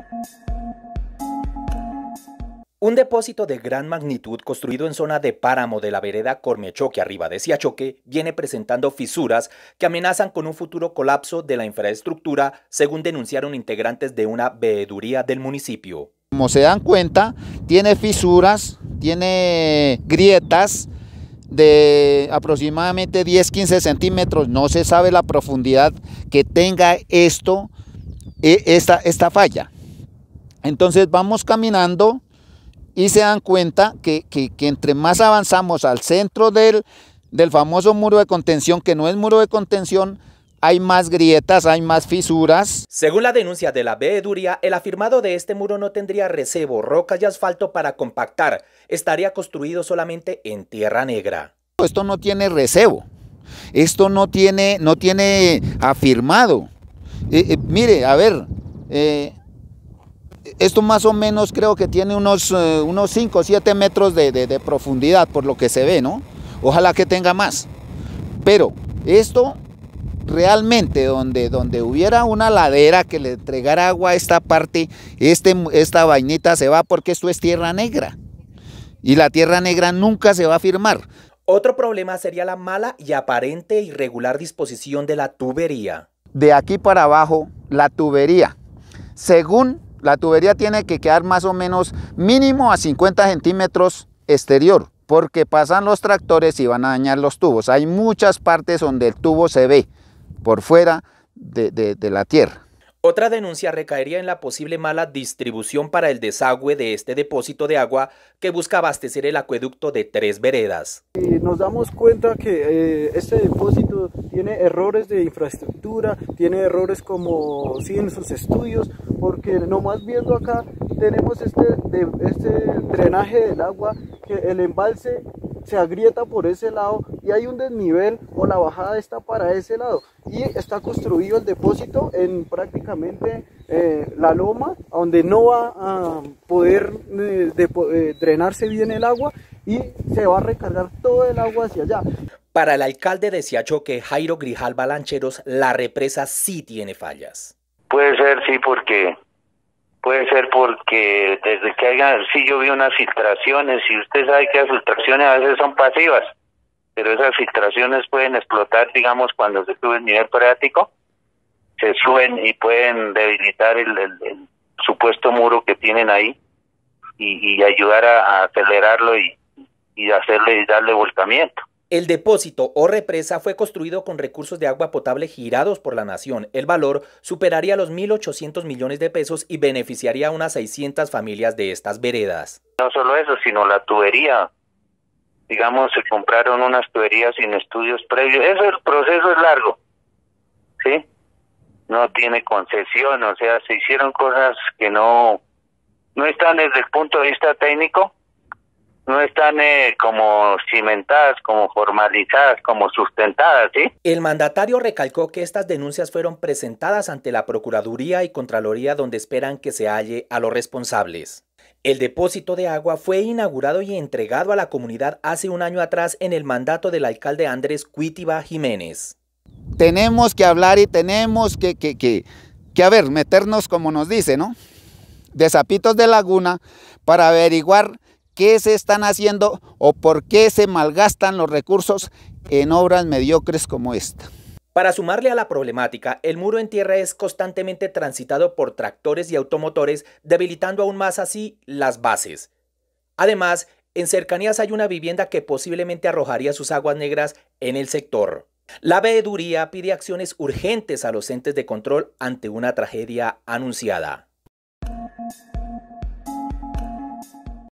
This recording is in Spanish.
Un depósito de gran magnitud construido en zona de páramo de la vereda Cormechoque arriba de Siachoque viene presentando fisuras que amenazan con un futuro colapso de la infraestructura, según denunciaron integrantes de una veeduría del municipio. Como se dan cuenta, tiene fisuras, tiene grietas de aproximadamente 10-15 centímetros. No se sabe la profundidad que tenga esta falla. Entonces vamos caminando y se dan cuenta que entre más avanzamos al centro del famoso muro de contención, que no es muro de contención, hay más grietas, hay más fisuras. Según la denuncia de la veeduría, el afirmado de este muro no tendría recebo, rocas y asfalto para compactar. Estaría construido solamente en tierra negra. Esto no tiene recebo, esto no tiene afirmado. Mire, a ver, esto más o menos creo que tiene unos 5 o 7 metros de profundidad, por lo que se ve, ¿no? Ojalá que tenga más. Pero esto realmente donde hubiera una ladera que le entregara agua a esta parte, esta vainita se va, porque esto es tierra negra. Y la tierra negra nunca se va a firmar. Otro problema sería la mala y aparente e irregular disposición de la tubería. De aquí para abajo, la tubería, según la tubería, tiene que quedar más o menos mínimo a 50 centímetros exterior, porque pasan los tractores y van a dañar los tubos. Hay muchas partes donde el tubo se ve por fuera de la tierra. Otra denuncia recaería en la posible mala distribución para el desagüe de este depósito de agua que busca abastecer el acueducto de 3 veredas. Nos damos cuenta que este depósito tiene errores de infraestructura, tiene errores como siguen sus estudios, porque nomás viendo acá tenemos este drenaje del agua, que el embalse se agrieta por ese lado y hay un desnivel o la bajada está para ese lado, y está construido el depósito en prácticamente la loma, donde no va a poder drenarse bien el agua y se va a recargar todo el agua hacia allá. Para el alcalde de Siachoque, Jairo Grijalva Lancheros, la represa sí tiene fallas. Puede ser, sí, porque desde que sí, yo vi unas filtraciones, y usted sabe que las filtraciones a veces son pasivas, pero esas filtraciones pueden explotar, digamos, cuando se sube el nivel freático, se suben y pueden debilitar el supuesto muro que tienen ahí y ayudar a acelerarlo y darle volcamiento. El depósito o represa fue construido con recursos de agua potable girados por la nación. El valor superaría los 1.800 millones de pesos y beneficiaría a unas 600 familias de estas veredas. No solo eso, sino la tubería. Digamos, se compraron unas tuberías sin estudios previos. El proceso es largo, ¿sí? No tiene concesión, o sea, se hicieron cosas que no están desde el punto de vista técnico, no están como cimentadas, como formalizadas, como sustentadas, ¿sí? El mandatario recalcó que estas denuncias fueron presentadas ante la Procuraduría y Contraloría, donde esperan que se halle a los responsables. El depósito de agua fue inaugurado y entregado a la comunidad hace un año atrás en el mandato del alcalde Andrés Cuitiba Jiménez. Tenemos que hablar y tenemos que meternos, como nos dice, ¿no? De sapitos de laguna, para averiguar qué se están haciendo o por qué se malgastan los recursos en obras mediocres como esta. Para sumarle a la problemática, el muro en tierra es constantemente transitado por tractores y automotores, debilitando aún más así las bases. Además, en cercanías hay una vivienda que posiblemente arrojaría sus aguas negras en el sector. La veeduría pide acciones urgentes a los entes de control ante una tragedia anunciada.